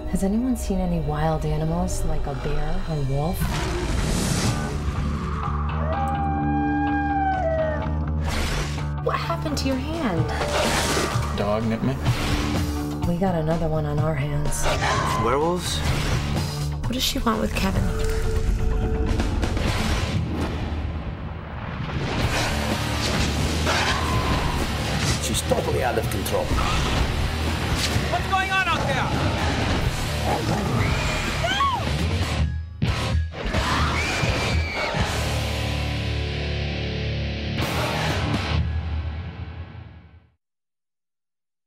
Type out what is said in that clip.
Has anyone seen any wild animals like a bear or wolf? What happened to your hand? Dog nipped me. We got another one on our hands. Werewolves? What does she want with Kevin? She's totally out of control. What's going on out there?